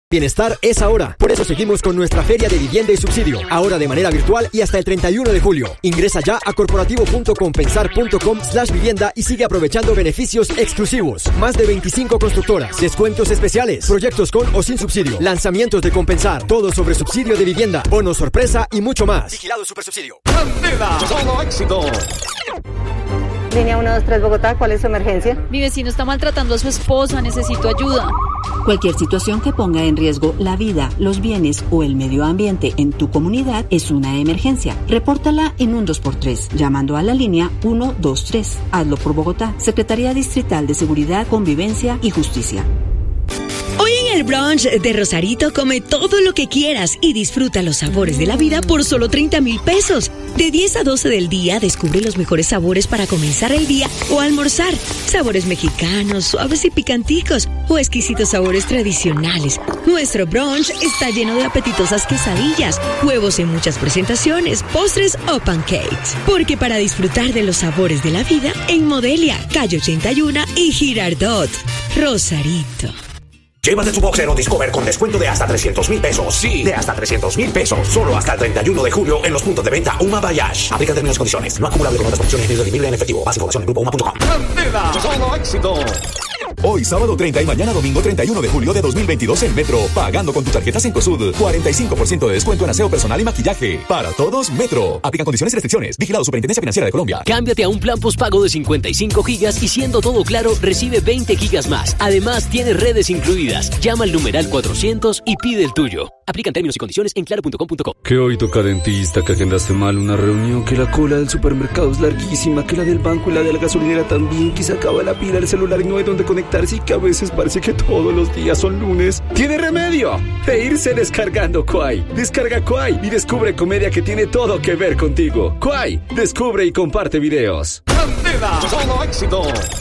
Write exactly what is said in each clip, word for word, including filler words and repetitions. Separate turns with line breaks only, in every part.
Bienestar es ahora. Por eso seguimos con nuestra Feria de Vivienda y Subsidio. Ahora de manera virtual y hasta el treinta y uno de julio. Ingresa ya a corporativo punto compensar punto com slash vivienda y sigue aprovechando beneficios exclusivos. Más de veinticinco constructoras, descuentos especiales, proyectos con o sin subsidio, lanzamientos de Compensar, todo sobre subsidio de vivienda, bono sorpresa y mucho más. Vigilado Supersubsidio.
¡Candela! ¡Solo éxito!
Línea uno dos tres Bogotá, ¿cuál es su emergencia?
Mi vecino está maltratando a su esposa, necesito ayuda.
Cualquier situación que ponga en riesgo la vida, los bienes o el medio ambiente en tu comunidad es una emergencia. Repórtala en un dos por tres, llamando a la línea uno dos tres. Hazlo por Bogotá, Secretaría Distrital de Seguridad, Convivencia y Justicia.
Hoy en el brunch de Rosarito come todo lo que quieras y disfruta los sabores de la vida por solo treinta mil pesos. De diez a doce del día descubre los mejores sabores para comenzar el día o almorzar. Sabores mexicanos, suaves y picanticos o exquisitos sabores tradicionales. Nuestro brunch está lleno de apetitosas quesadillas, huevos en muchas presentaciones, postres o pancakes. Porque para disfrutar de los sabores de la vida, en Modelia, Calle ochenta y uno y Girardot. Rosarito.
Llévate tu boxer o Discover con descuento de hasta trescientos mil pesos. Sí, de hasta trescientos mil pesos. Solo hasta el treinta y uno de julio en los puntos de venta Uma Bayash. Aplica términos y condiciones. No acumulable con otras promociones ni redimible en efectivo. Más información en grupo uma punto com.
¡Candela! ¡Solo éxito!
Hoy sábado treinta y mañana domingo treinta y uno de julio de dos mil veintidós en Metro. Pagando con tu tarjeta Cencosud. cuarenta y cinco por ciento de descuento en aseo personal y maquillaje. Para todos, Metro. Aplican condiciones y restricciones. Vigilado Superintendencia Financiera de Colombia.
Cámbiate a un plan postpago de cincuenta y cinco gigas y siendo todo claro, recibe veinte gigas más. Además, tiene redes incluidas. Llama al numeral cuatrocientos y pide el tuyo. Aplican términos y condiciones en claro punto com punto co.
Que hoy toca dentista, que agendaste mal una reunión, que la cola del supermercado es larguísima, que la del banco y la de la gasolinera también, que se acaba la pila del celular y no hay donde conectarse y que a veces parece que todos los días son lunes. ¡Tiene remedio! De irse descargando Quai. Descarga Quai y descubre comedia que tiene todo que ver contigo. Quai, descubre y comparte videos.
¡Candela! ¡Solo éxito!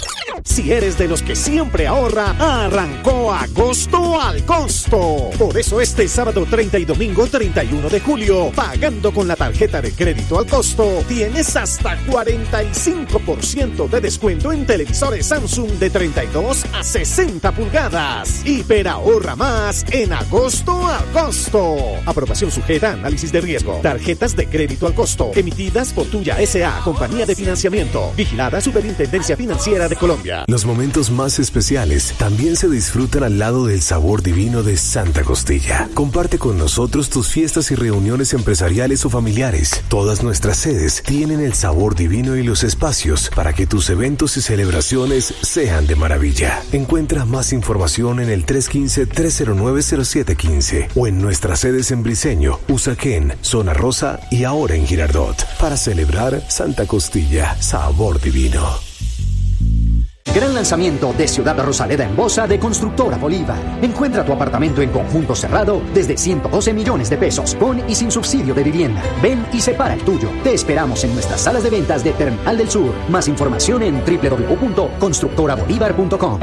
Si eres de los que siempre ahorra, arrancó agosto al costo. Por eso este sábado treinta y domingo treinta y uno de julio, pagando con la tarjeta de crédito al costo, tienes hasta cuarenta y cinco por ciento de descuento en televisores Samsung de treinta y dos a sesenta pulgadas. Hiper ahorra más en agosto al costo. Aprobación sujeta a análisis de riesgo. Tarjetas de crédito al costo, emitidas por Tuya S A, compañía de financiamiento. Vigilada Superintendencia Financiera de Colombia.
Los momentos más especiales también se disfrutan al lado del sabor divino de Santa Costilla. Comparte con nosotros tus fiestas y reuniones empresariales o familiares. Todas nuestras sedes tienen el sabor divino y los espacios para que tus eventos y celebraciones sean de maravilla. Encuentra más información en el tres uno cinco, tres cero nueve, cero siete uno cinco o en nuestras sedes en Briceño, Usaquén, Zona Rosa y ahora en Girardot para celebrar Santa Costilla, sabor divino.
Gran lanzamiento de Ciudad Rosaleda en Bosa de Constructora Bolívar. Encuentra tu apartamento en conjunto cerrado desde ciento doce millones de pesos, con y sin subsidio de vivienda. Ven y separa el tuyo. Te esperamos en nuestras salas de ventas de Terminal del Sur. Más información en doble u doble u doble u punto constructora bolívar punto com.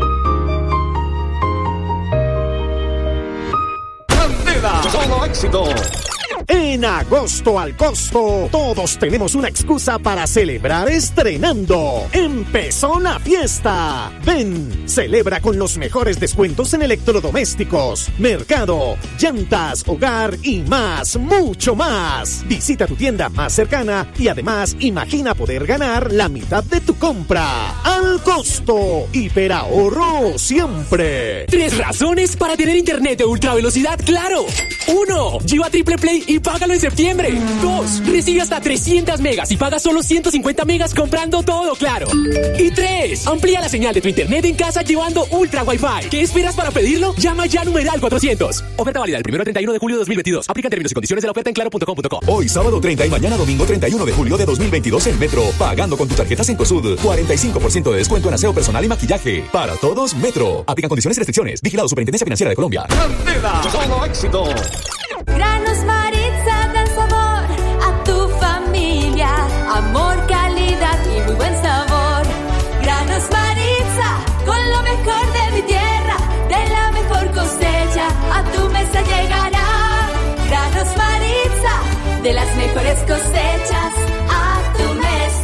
¡Candela! ¡Solo éxito!
En agosto al costo, todos tenemos una excusa para celebrar estrenando. ¡Empezó la fiesta! Ven, celebra con los mejores descuentos en electrodomésticos, mercado, llantas, hogar y más, mucho más. Visita tu tienda más cercana y además imagina poder ganar la mitad de tu compra. Al costo, hiperahorro siempre.
Tres razones para tener internet de ultra velocidad Claro. Uno, lleva Triple Play y págalo en septiembre. Dos, recibe hasta trescientas megas y paga solo ciento cincuenta megas comprando todo Claro. Y tres, amplía la señal de tu internet en casa llevando Ultra Wi-Fi. ¿Qué esperas para pedirlo? Llama ya numeral cuatrocientos. Oferta válida del primero al treinta y uno de julio de dos mil veintidós. Aplica términos y condiciones de la oferta en claro punto com punto co.
Hoy sábado treinta y mañana domingo treinta y uno de julio de dos mil veintidós en Metro. Pagando con tu tarjeta Cencosud. cuarenta y cinco por ciento de descuento en aseo personal y maquillaje. Para todos, Metro. Aplican condiciones y restricciones. Vigilado Superintendencia Financiera de Colombia.
¡Candela! ¡Solo éxito!
Granos Maritza dan sabor a tu familia, amor, calidad y muy buen sabor. Granos Maritza, con lo mejor de mi tierra, de la mejor cosecha, a tu mesa llegará. Granos Maritza, de las mejores cosechas, a tu mesa.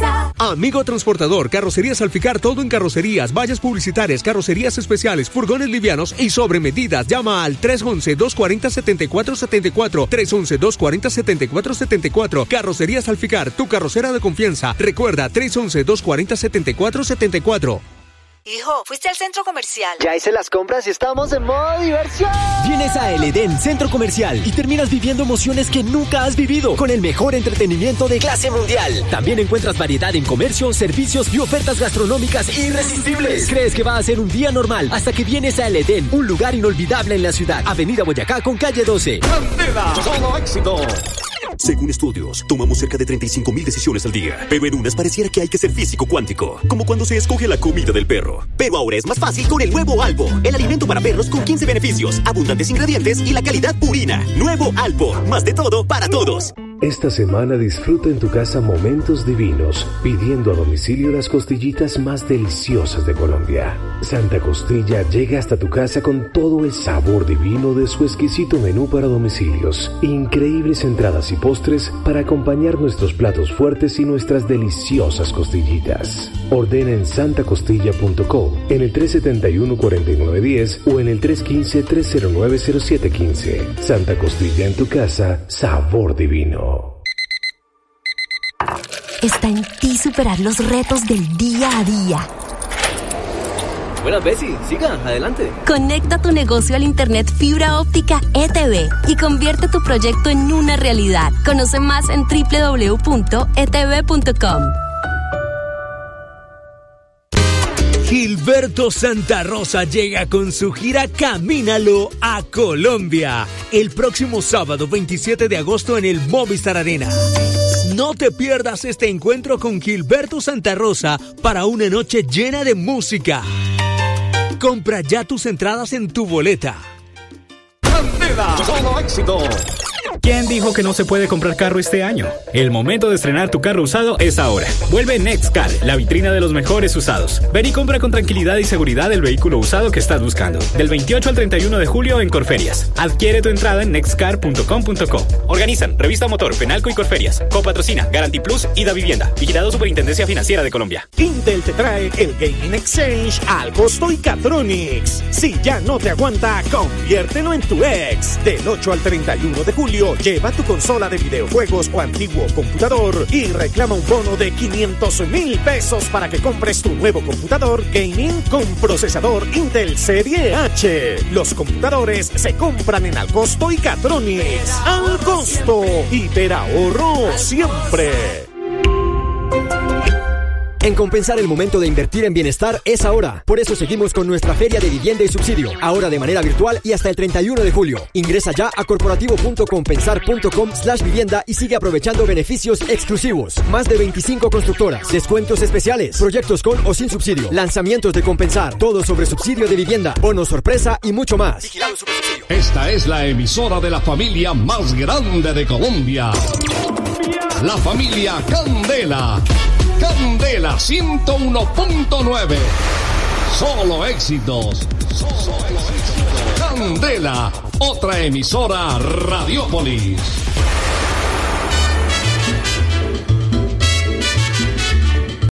Amigo transportador, Carrocerías Alficar, todo en carrocerías, vallas publicitarias, carrocerías especiales, furgones livianos y sobre medidas. Llama al tres once, dos cuarenta, setenta y cuatro setenta y cuatro, tres once, dos cuarenta, setenta y cuatro setenta y cuatro. Carrocerías Alficar, tu carrocera de confianza. Recuerda, tres once, dos cuarenta, setenta y cuatro setenta y cuatro.
Hijo, ¿fuiste al centro comercial?
Ya hice las compras y estamos en modo diversión. Vienes a El Edén Centro Comercial y terminas viviendo emociones que nunca has vivido con el mejor entretenimiento de clase mundial. También encuentras variedad en comercio, servicios y ofertas gastronómicas irresistibles. Crees que va a ser un día normal hasta que vienes a El Edén, un lugar inolvidable en la ciudad. Avenida Boyacá con calle doce.
Candela, solo éxito.
Según estudios, tomamos cerca de treinta y cinco mil decisiones al día, pero en unas pareciera que hay que ser físico cuántico, como cuando se escoge la comida del perro. Pero ahora es más fácil con el nuevo Alpo, el alimento para perros con quince beneficios, abundantes ingredientes y la calidad purina. Nuevo Alpo, más de todo para todos.
Esta semana disfruta en tu casa momentos divinos, pidiendo a domicilio las costillitas más deliciosas de Colombia. Santa Costilla llega hasta tu casa con todo el sabor divino de su exquisito menú para domicilios, increíbles entradas y postres para acompañar nuestros platos fuertes y nuestras deliciosas costillitas. Ordena en santa costilla punto co, en el tres siete uno, cuatro nueve uno cero o en el tres uno cinco, tres cero nueve, cero siete uno cinco. Santa Costilla en tu casa, sabor divino.
Está en ti superar los retos del día a día.
Buenas, Bessie. Siga, adelante.
Conecta tu negocio al Internet fibra óptica E T V y convierte tu proyecto en una realidad. Conoce más en doble u doble u doble u punto e t v punto com.
Gilberto Santa Rosa llega con su gira Camínalo a Colombia el próximo sábado veintisiete de agosto en el Movistar Arena. No te pierdas este encuentro con Gilberto Santa Rosa para una noche llena de música. Compra ya tus entradas en tu boleta.
Candela, solo éxito.
¿Quién dijo que no se puede comprar carro este año? El momento de estrenar tu carro usado es ahora. Vuelve Nexcar, la vitrina de los mejores usados. Ven y compra con tranquilidad y seguridad el vehículo usado que estás buscando. Del veintiocho al treinta y uno de julio en Corferias. Adquiere tu entrada en nexcar punto com punto co. Organizan Revista Motor, Fenalco y Corferias. Copatrocina Garanti Plus y Da Vivienda. Vigilado Superintendencia Financiera de Colombia.
Intel te trae el Gaming Exchange al costo y Catronics. Si ya no te aguanta, conviértelo en tu ex. Del ocho al treinta y uno de julio, lleva tu consola de videojuegos o antiguo computador y reclama un bono de quinientos mil pesos para que compres tu nuevo computador gaming con procesador Intel Serie H. Los computadores se compran en Al Costo y Catronics. Al Costo, hiperahorro siempre.
En Compensar, el momento de invertir en bienestar es ahora. Por eso seguimos con nuestra Feria de Vivienda y Subsidio, ahora de manera virtual y hasta el treinta y uno de julio. Ingresa ya a corporativo punto compensar punto com slash vivienda y sigue aprovechando beneficios exclusivos. Más de veinticinco constructoras, descuentos especiales, proyectos con o sin subsidio, lanzamientos de Compensar, todo sobre subsidio de vivienda, bonos sorpresa y mucho más. Vigilado Supersubsidio.
Esta es la emisora de la familia más grande de Colombia. La familia Candela. Candela ciento uno punto nueve. Solo éxitos. Solo éxitos. Candela, otra emisora Radiópolis.